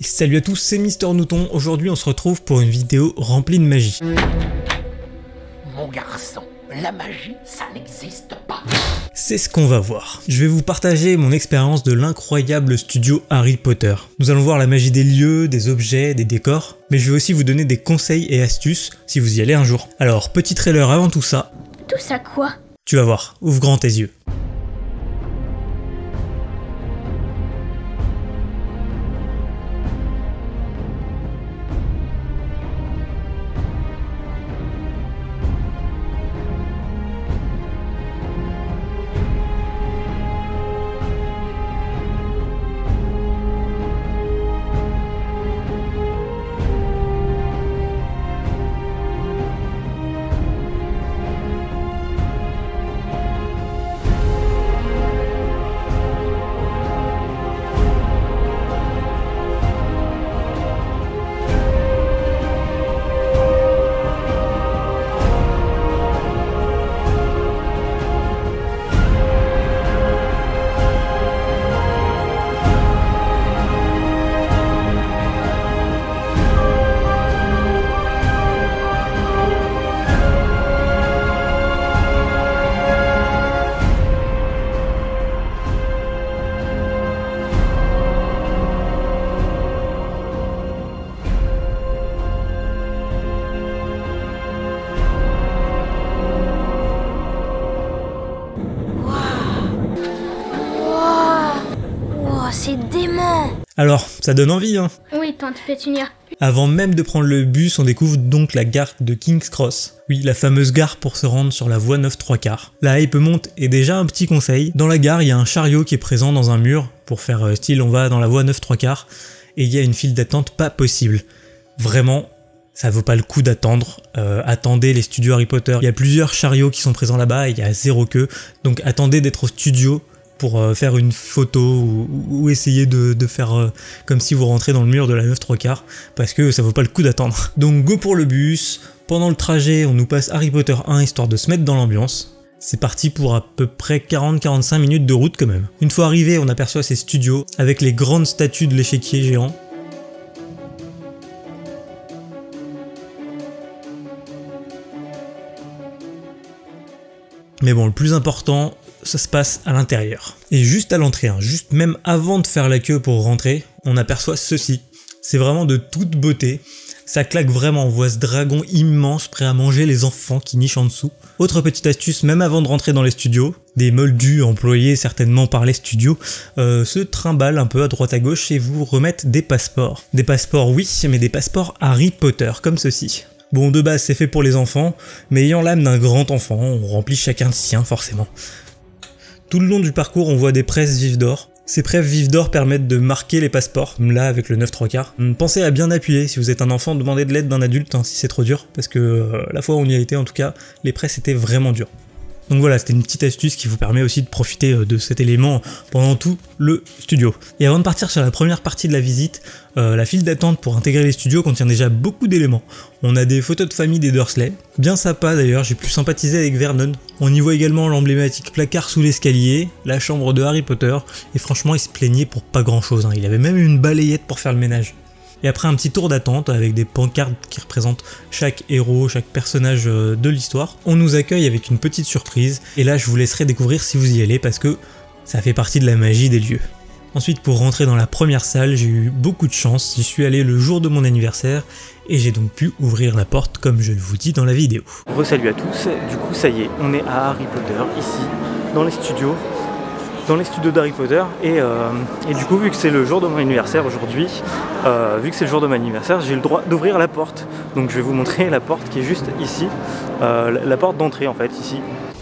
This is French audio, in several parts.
Salut à tous, c'est Mister Nouton. Aujourd'hui on se retrouve pour une vidéo remplie de magie. Mon garçon, la magie, ça n'existe pas. C'est ce qu'on va voir. Je vais vous partager mon expérience de l'incroyable studio Harry Potter. Nous allons voir la magie des lieux, des objets, des décors, mais je vais aussi vous donner des conseils et astuces si vous y allez un jour. Alors, petit trailer avant tout ça. Tout ça quoi? Tu vas voir, ouvre grand tes yeux. C'est dément! Alors, ça donne envie hein. Oui, tante Pétunia. Avant même de prendre le bus, on découvre donc la gare de King's Cross. Oui, la fameuse gare pour se rendre sur la voie 9/3. La hype monte et déjà un petit conseil. Dans la gare, il y a un chariot qui est présent dans un mur pour faire style on va dans la voie 9/3 et il y a une file d'attente pas possible. Vraiment, ça vaut pas le coup d'attendre. Attendez les studios Harry Potter. Il y a plusieurs chariots qui sont présents là-bas et il y a zéro queue. Donc attendez d'être au studio pour faire une photo ou essayer de faire comme si vous rentrez dans le mur de la 9/3 parce que ça vaut pas le coup d'attendre. Donc go pour le bus. Pendant le trajet, on nous passe Harry Potter 1 histoire de se mettre dans l'ambiance. C'est parti pour à peu près 40-45 minutes de route quand même. Une fois arrivé, on aperçoit ces studios avec les grandes statues de l'échiquier géant. Mais bon, le plus important, ça se passe à l'intérieur. Et juste à l'entrée, juste même avant de faire la queue pour rentrer, on aperçoit ceci. C'est vraiment de toute beauté. Ça claque vraiment, on voit ce dragon immense prêt à manger les enfants qui nichent en dessous. Autre petite astuce, même avant de rentrer dans les studios, des moldus employés certainement par les studios se trimballent un peu à droite à gauche et vous remettent des passeports. Des passeports oui, mais des passeports Harry Potter, comme ceci. Bon, de base c'est fait pour les enfants, mais ayant l'âme d'un grand enfant, on remplit chacun le sien forcément. Tout le long du parcours, on voit des presses vives d'or. Ces presses vives d'or permettent de marquer les passeports, là avec le 9/3. Pensez à bien appuyer, si vous êtes un enfant, demandez de l'aide d'un adulte si c'est trop dur, parce que la fois où on y a été en tout cas, les presses étaient vraiment dures. Donc voilà, c'était une petite astuce qui vous permet aussi de profiter de cet élément pendant tout le studio. Et avant de partir sur la première partie de la visite, la file d'attente pour intégrer les studios contient déjà beaucoup d'éléments. On a des photos de famille des Dursley, bien sympa d'ailleurs, j'ai pu sympathiser avec Vernon. On y voit également l'emblématique placard sous l'escalier, la chambre de Harry Potter, et franchement il se plaignait pour pas grand chose, il avait même une balayette pour faire le ménage. Et après un petit tour d'attente avec des pancartes qui représentent chaque héros, chaque personnage de l'histoire, on nous accueille avec une petite surprise, et là je vous laisserai découvrir si vous y allez parce que ça fait partie de la magie des lieux. Ensuite pour rentrer dans la première salle, j'ai eu beaucoup de chance, j'y suis allé le jour de mon anniversaire, et j'ai donc pu ouvrir la porte comme je le vous dis dans la vidéo. Salut à tous, du coup ça y est, on est à Harry Potter, ici, dans les studios d'Harry Potter et du coup vu que c'est le jour de mon anniversaire aujourd'hui, j'ai le droit d'ouvrir la porte. Donc je vais vous montrer la porte qui est juste ici, la porte d'entrée en fait, ici.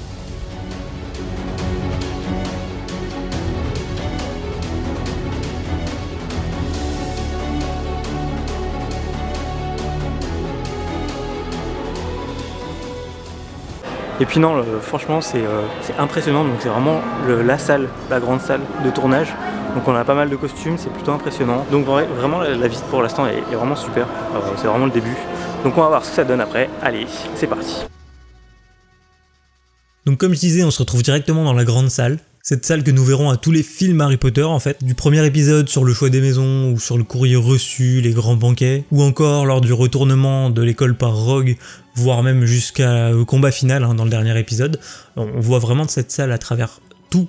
Et puis non, franchement c'est impressionnant, donc c'est vraiment la grande salle de tournage. Donc on a pas mal de costumes, c'est plutôt impressionnant. Donc vraiment la visite pour l'instant est vraiment super, c'est vraiment le début. Donc on va voir ce que ça donne après, allez, c'est parti. Donc comme je disais, on se retrouve directement dans la grande salle. Cette salle que nous verrons à tous les films Harry Potter en fait, du premier épisode sur le choix des maisons ou sur le courrier reçu, les grands banquets, ou encore lors du retournement de l'école par Rogue, voire même jusqu'au combat final dans le dernier épisode. On voit vraiment cette salle à travers tous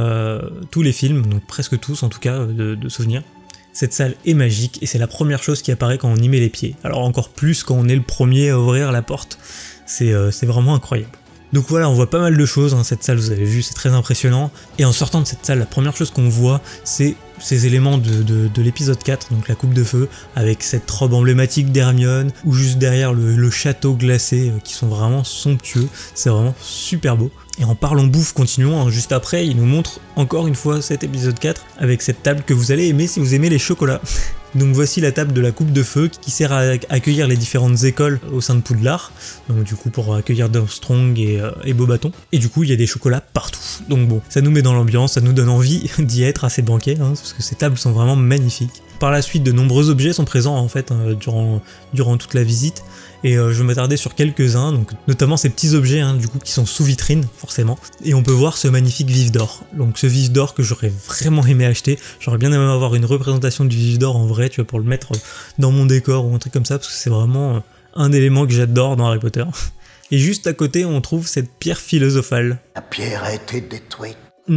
les films, donc presque tous en tout cas de souvenirs. Cette salle est magique et c'est la première chose qui apparaît quand on y met les pieds. Alors encore plus quand on est le premier à ouvrir la porte, c'est vraiment incroyable. Donc voilà, on voit pas mal de choses, cette salle, vous avez vu, c'est très impressionnant. Et en sortant de cette salle, la première chose qu'on voit, c'est ces éléments de l'épisode 4, donc la coupe de feu, avec cette robe emblématique d'Hermione, ou juste derrière le château glacé, qui sont vraiment somptueux, c'est vraiment super beau. Et en parlant bouffe, continuons, juste après, il nous montre encore une fois cet épisode 4, avec cette table que vous allez aimer si vous aimez les chocolats. Donc voici la table de la coupe de feu qui sert à accueillir les différentes écoles au sein de Poudlard, donc du coup pour accueillir Durmstrang et Beauxbatons, et du coup il y a des chocolats partout, donc bon, ça nous met dans l'ambiance, ça nous donne envie d'y être à ces banquets, parce que ces tables sont vraiment magnifiques. Par la suite, de nombreux objets sont présents en fait durant toute la visite, et je vais m'attarder sur quelques-uns, donc notamment ces petits objets du coup qui sont sous vitrine forcément, et on peut voir ce magnifique vif d'or. Donc ce vif d'or que j'aurais vraiment aimé acheter, j'aurais bien aimé avoir une représentation du vif d'or en vrai, tu vois, pour le mettre dans mon décor ou un truc comme ça, parce que c'est vraiment un élément que j'adore dans Harry Potter. Et juste à côté, on trouve cette pierre philosophale. La pierre a été détruite.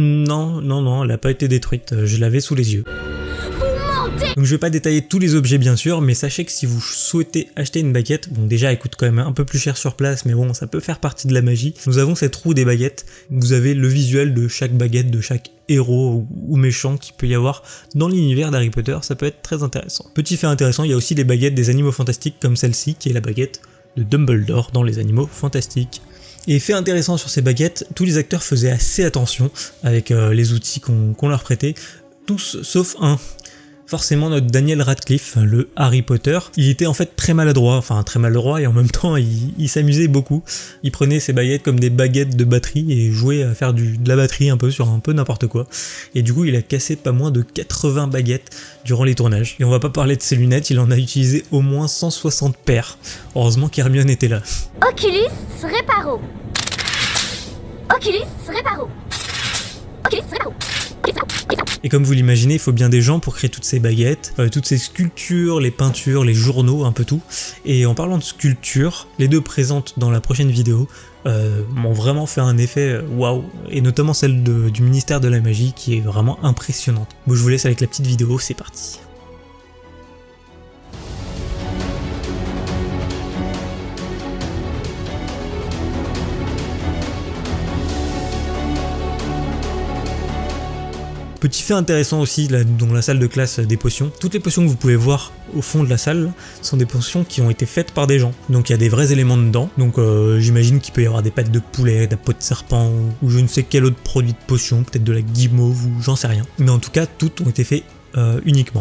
Non, elle n'a pas été détruite, je l'avais sous les yeux. Donc je vais pas détailler tous les objets bien sûr, mais sachez que si vous souhaitez acheter une baguette, bon déjà elle coûte quand même un peu plus cher sur place, mais bon ça peut faire partie de la magie. Nous avons cette roue des baguettes, vous avez le visuel de chaque baguette, de chaque héros ou méchant qu'il peut y avoir dans l'univers d'Harry Potter, ça peut être très intéressant. Petit fait intéressant, il y a aussi les baguettes des animaux fantastiques comme celle-ci, qui est la baguette de Dumbledore dans les animaux fantastiques. Et fait intéressant sur ces baguettes, tous les acteurs faisaient assez attention avec les outils qu'on leur prêtait, tous sauf un. Forcément notre Daniel Radcliffe, le Harry Potter, il était en fait très maladroit et en même temps il s'amusait beaucoup. Il prenait ses baguettes comme des baguettes de batterie et jouait à faire de la batterie un peu sur un peu n'importe quoi. Et du coup il a cassé pas moins de 80 baguettes durant les tournages. Et on va pas parler de ses lunettes, il en a utilisé au moins 160 paires. Heureusement qu'Hermione était là. Oculus Reparo. Oculus Reparo. Oculus Reparo. Et comme vous l'imaginez, il faut bien des gens pour créer toutes ces baguettes, toutes ces sculptures, les peintures, les journaux, un peu tout. Et en parlant de sculptures, les deux présentes dans la prochaine vidéo m'ont vraiment fait un effet waouh, et notamment celle du ministère de la magie qui est vraiment impressionnante. Bon, je vous laisse avec la petite vidéo, c'est parti. Petit fait intéressant aussi dans la salle de classe des potions, toutes les potions que vous pouvez voir au fond de la salle sont des potions qui ont été faites par des gens. Donc il y a des vrais éléments dedans, donc j'imagine qu'il peut y avoir des pattes de poulet, de la peau de serpent, ou je ne sais quel autre produit de potion, peut-être de la guimauve ou j'en sais rien. Mais en tout cas, toutes ont été faites uniquement.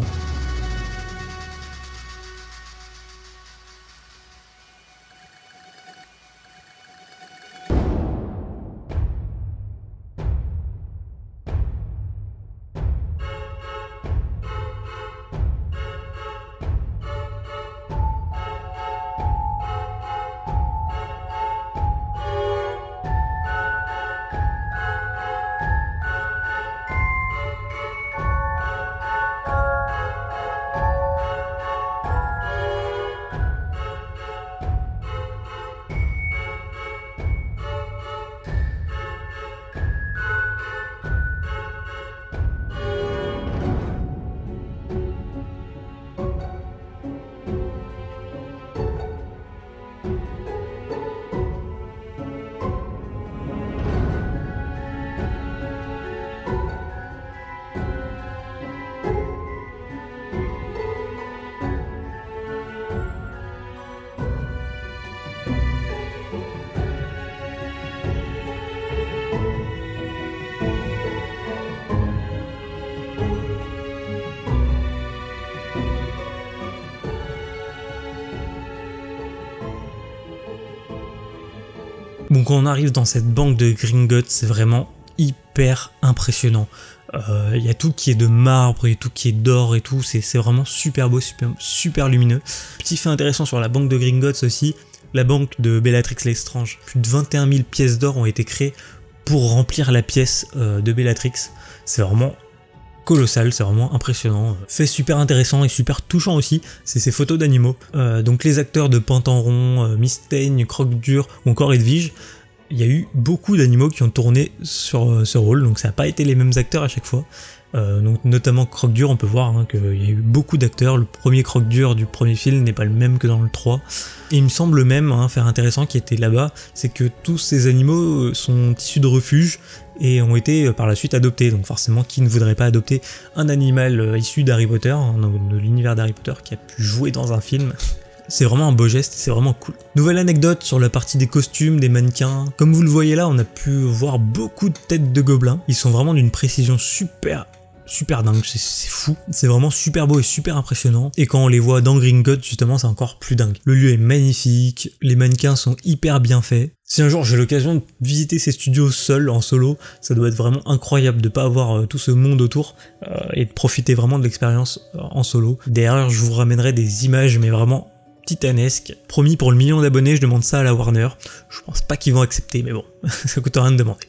Bon, quand on arrive dans cette banque de Gringotts, c'est vraiment hyper impressionnant. Il y a tout qui est de marbre et tout qui est d'or et tout, c'est vraiment super beau, super lumineux. Petit fait intéressant sur la banque de Gringotts aussi, la banque de Bellatrix Lestrange. Plus de 21 000 pièces d'or ont été créées pour remplir la pièce de Bellatrix. C'est vraiment colossal, c'est vraiment impressionnant. Fait super intéressant et super touchant aussi, c'est ces photos d'animaux. Donc les acteurs de Pantanron, Mystaigne, Croque-Dur ou encore Edwige, il y a eu beaucoup d'animaux qui ont tourné sur ce rôle, donc ça n'a pas été les mêmes acteurs à chaque fois. Donc notamment Croque-Dur, on peut voir qu'il y a eu beaucoup d'acteurs. Le premier Croque-Dur du premier film n'est pas le même que dans le 3. Et il me semble même, fait intéressant qui était là-bas, c'est que tous ces animaux sont issus de refuges et ont été par la suite adoptés. Donc forcément, qui ne voudrait pas adopter un animal issu d'Harry Potter, de l'univers d'Harry Potter, qui a pu jouer dans un film. C'est vraiment un beau geste, c'est vraiment cool. Nouvelle anecdote sur la partie des costumes, des mannequins. Comme vous le voyez là, on a pu voir beaucoup de têtes de gobelins. Ils sont vraiment d'une précision super dingue, c'est fou. C'est vraiment super beau et super impressionnant. Et quand on les voit dans Gringotts, justement, c'est encore plus dingue. Le lieu est magnifique, les mannequins sont hyper bien faits. Si un jour j'ai l'occasion de visiter ces studios seul, en solo, ça doit être vraiment incroyable de pas avoir tout ce monde autour et de profiter vraiment de l'expérience en solo. Derrière, je vous ramènerai des images, mais vraiment titanesque. Promis, pour le 1 million d'abonnés, je demande ça à la Warner. Je pense pas qu'ils vont accepter, mais bon, ça coûte rien de demander.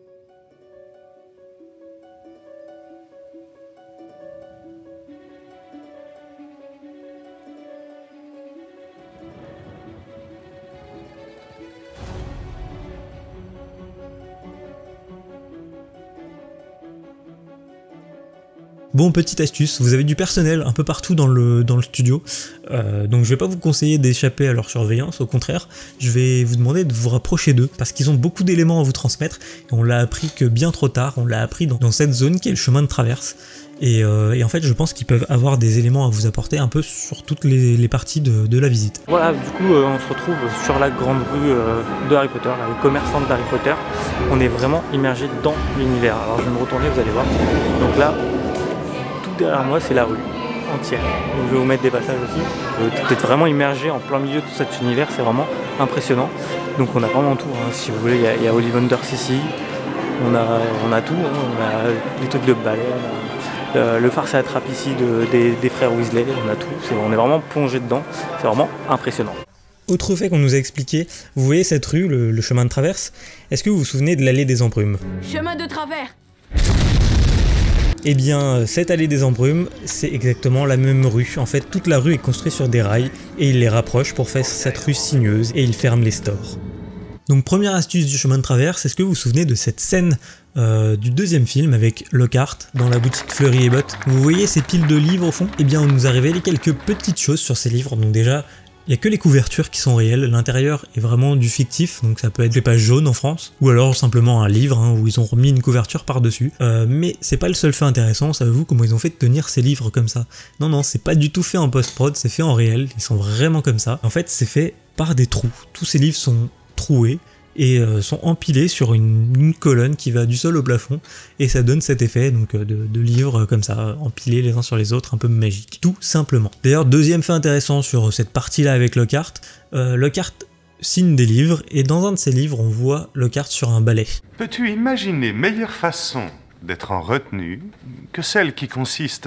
Bon, petite astuce, vous avez du personnel un peu partout dans le studio, donc je vais pas vous conseiller d'échapper à leur surveillance, au contraire, je vais vous demander de vous rapprocher d'eux, parce qu'ils ont beaucoup d'éléments à vous transmettre, et on l'a appris que bien trop tard, on l'a appris dans cette zone qui est le chemin de traverse, et en fait je pense qu'ils peuvent avoir des éléments à vous apporter un peu sur toutes les parties de la visite. Voilà, du coup on se retrouve sur la grande rue de Harry Potter, les commerçantes d'Harry Potter, on est vraiment immergé dans l'univers. Alors je vais me retourner, vous allez voir, donc là, derrière moi c'est la rue entière, donc je vais vous mettre des passages aussi. Vous êtes vraiment immergé en plein milieu de tout cet univers, c'est vraiment impressionnant. Donc on a vraiment tout, si vous voulez, il y a Ollivanders ici, on a tout, on a des trucs de ballet, le farce à la trappe ici des frères Weasley, on a tout, on est vraiment plongé dedans, c'est vraiment impressionnant. Autre fait qu'on nous a expliqué, vous voyez cette rue, le chemin de traverse, est-ce que vous vous souvenez de l'allée des embrumes? Chemin de travers. Eh bien, cette allée des embrumes, c'est exactement la même rue. En fait, toute la rue est construite sur des rails et il les rapproche pour faire cette rue sinueuse et il ferme les stores. Donc, première astuce du chemin de traverse, est-ce que vous vous souvenez de cette scène du deuxième film avec Lockhart dans la boutique Fleury et Bottes? Vous voyez ces piles de livres au fond? Eh bien, on nous a révélé quelques petites choses sur ces livres. Donc déjà, il n'y a que les couvertures qui sont réelles, l'intérieur est vraiment du fictif, donc ça peut être des pages jaunes en France, ou alors simplement un livre où ils ont remis une couverture par-dessus. Mais c'est pas le seul fait intéressant, savez-vous comment ils ont fait de tenir ces livres comme ça? Non, c'est pas du tout fait en post-prod, c'est fait en réel, ils sont vraiment comme ça. En fait, c'est fait par des trous, tous ces livres sont troués, et sont empilés sur une colonne qui va du sol au plafond et ça donne cet effet donc de livres comme ça empilés les uns sur les autres, un peu magique, tout simplement. D'ailleurs, deuxième fait intéressant sur cette partie là avec Lockhart, Lockhart signe des livres et dans un de ces livres on voit Lockhart sur un balai. Peux-tu imaginer meilleure façon d'être en retenue que celle qui consiste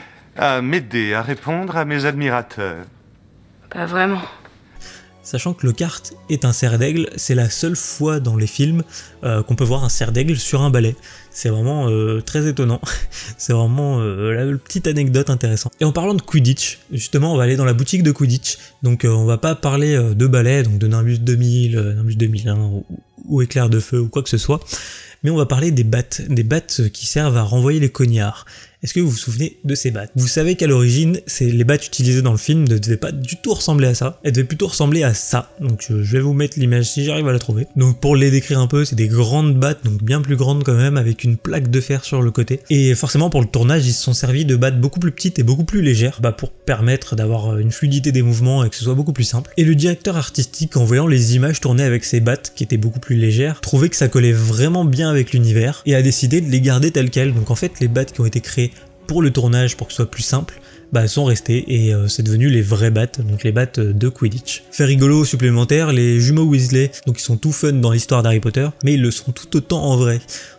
à m'aider à répondre à mes admirateurs? Pas vraiment. Sachant que Lockhart est un cerf d'aigle, c'est la seule fois dans les films qu'on peut voir un cerf d'aigle sur un balai. C'est vraiment très étonnant, c'est vraiment la petite anecdote intéressante. Et en parlant de Quidditch, justement on va aller dans la boutique de Quidditch, donc on va pas parler de balai, donc de Nimbus 2000, Nimbus 2001 ou Éclair de Feu ou quoi que ce soit, mais on va parler des battes qui servent à renvoyer les cognards. Est-ce que vous vous souvenez de ces battes? Vous savez qu'à l'origine, les battes utilisées dans le film ne devaient pas du tout ressembler à ça, elles devaient plutôt ressembler à ça. Donc je vais vous mettre l'image si j'arrive à la trouver. Donc pour les décrire un peu, c'est des grandes battes, donc bien plus grandes quand même, avec une plaque de fer sur le côté. Et forcément pour le tournage, ils se sont servis de battes beaucoup plus petites et beaucoup plus légères, pour permettre d'avoir une fluidité des mouvements et que ce soit beaucoup plus simple. Et le directeur artistique, en voyant les images tournées avec ces battes qui étaient beaucoup plus légères, trouvait que ça collait vraiment bien avec l'univers et a décidé de les garder telles quelles. Donc en fait, les battes qui ont été créées pour le tournage, pour que ce soit plus simple, sont restées et c'est devenu les vraies battes, donc les battes de Quidditch. Fait rigolo supplémentaire, les jumeaux Weasley, donc ils sont tout fun dans l'histoire d'Harry Potter, mais ils le sont tout autant en vrai.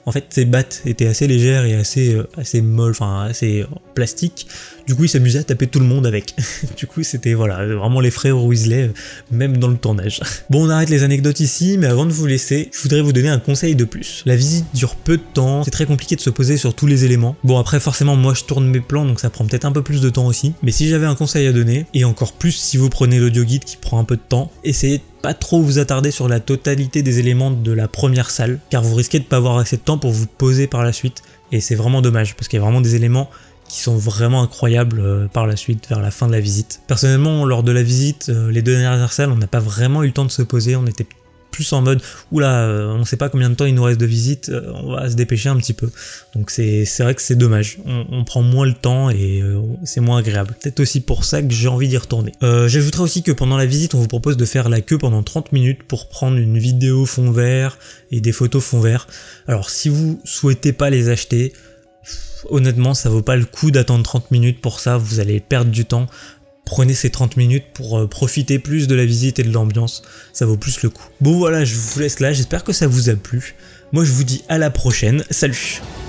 En fait, ces battes étaient assez légères et assez molles, enfin assez plastiques. Du coup, ils s'amusaient à taper tout le monde avec. Du coup, c'était voilà, vraiment les frères Weasley, même dans le tournage. Bon, on arrête les anecdotes ici, mais avant de vous laisser, je voudrais vous donner un conseil de plus. La visite dure peu de temps, c'est très compliqué de se poser sur tous les éléments. Bon, après, forcément, moi je tourne mes plans, donc ça prend peut-être un peu plus de temps aussi. Mais si j'avais un conseil à donner, et encore plus si vous prenez l'audio guide qui prend un peu de temps, essayez de pas trop vous attarder sur la totalité des éléments de la première salle, car vous risquez de pas avoir assez de temps pour vous poser par la suite, et c'est vraiment dommage, parce qu'il y a vraiment des éléments qui sont vraiment incroyables par la suite, vers la fin de la visite. Personnellement, lors de la visite, les 2 dernières salles, on n'a pas vraiment eu le temps de se poser, on était plus en mode oula, on sait pas combien de temps il nous reste de visite, on va se dépêcher un petit peu. Donc c'est vrai que c'est dommage, on prend moins le temps et c'est moins agréable. Peut-être aussi pour ça que j'ai envie d'y retourner. J'ajouterai aussi que pendant la visite, on vous propose de faire la queue pendant 30 minutes pour prendre une vidéo fond vert et des photos fond vert. Alors si vous souhaitez pas les acheter, honnêtement ça vaut pas le coup d'attendre 30 minutes pour ça, vous allez perdre du temps. Prenez ces 30 minutes pour profiter plus de la visite et de l'ambiance, ça vaut plus le coup. Bon voilà, je vous laisse là, j'espère que ça vous a plu. Moi je vous dis à la prochaine, salut!